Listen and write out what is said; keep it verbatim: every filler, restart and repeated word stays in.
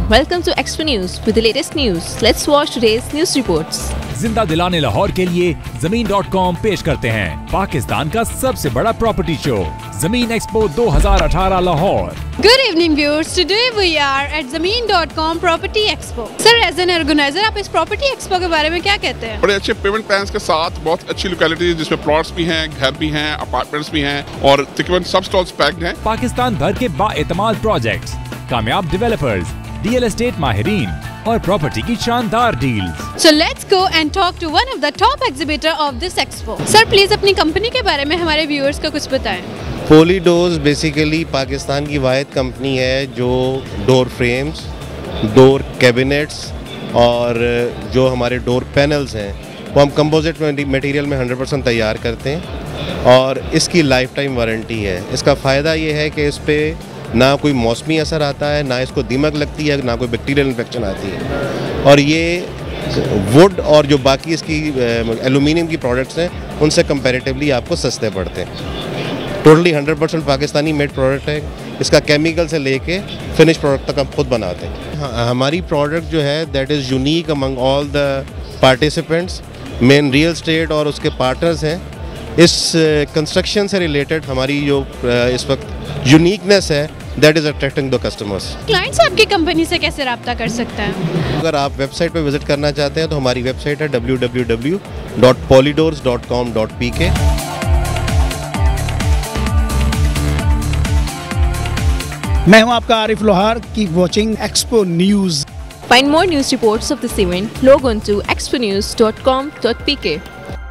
Welcome to Expo News with the latest news. Let's watch today's news reports. जिंदा दिलाने लाहौर के लिए ज़मीन डॉट कॉम पेश करते हैं पाकिस्तान का सबसे बड़ा प्रॉपर्टी शो ज़मीन एक्सपो दो हज़ार अठारह Lahore. Good evening viewers. Today we are at Zameen dot com Property Expo. Sir, as an organizer, आप इस Property Expo के बारे में क्या कहते हैं? बड़े अच्छे पेमेंट प्लान्स के साथ बहुत अच्छी लोकेलिटी जिसमें प्लॉट्स भी हैं, घर भी हैं, अपार्टमेंट्स भी हैं और तकरीबन सब स्टॉल्स पैक्ड हैं। पाकिस्तान भर के बाएतमाद प्रोजेक्ट्स, कामयाब डेवलपर्स, रियल एस्टेट माहिरीन और प्रॉपर्टी की शानदार deals. So let's go and talk to one of the top exhibitor of this expo. Sir, please अपनी कंपनी के बारे में हमारे व्यूअर्स को कुछ बताएं। पॉलीडोर्स बेसिकली पाकिस्तान की वाहिद कंपनी है जो डोर फ्रेम्स, डोर कैबिनेट्स और जो हमारे डोर पैनल्स हैं वो हम कंपोजिट मटेरियल में हंड्रेड परसेंट तैयार करते हैं और इसकी लाइफ टाइम वारंटी है। इसका फ़ायदा ये है कि इस पर ना कोई मौसमी असर आता है, ना इसको दीमक लगती है, ना कोई बैक्टीरियल इन्फेक्शन आती है और ये वुड और जो बाकी इसकी एलुमिनियम की प्रोडक्ट्स हैं उनसे कंपैरेटिवली आपको सस्ते पड़ते हैं। Totally hundred percent Pakistani made product है। इसका केमिकल से लेके फिनिश प्रोडक्ट तक हम खुद बनाते हैं। हाँ, हमारी प्रोडक्ट जो है that is unique among all the participants. Main real estate और उसके पार्टनर्स हैं। इस कंस्ट्रक्शन से रिलेटेड हमारी जो इस वक्त यूनिकनेस है that is attracting the customers. Clients आपकी कंपनी से कैसे रब्ता कर सकते हैं? अगर आप वेबसाइट पर विजिट करना चाहते हैं तो हमारी वेबसाइट है W W W dot polydoors dot com dot P K. मैं हूं आपका Arif Lohar. Keep watching expo news. Find more news reports of this event. Log on to expo news dot com dot p k.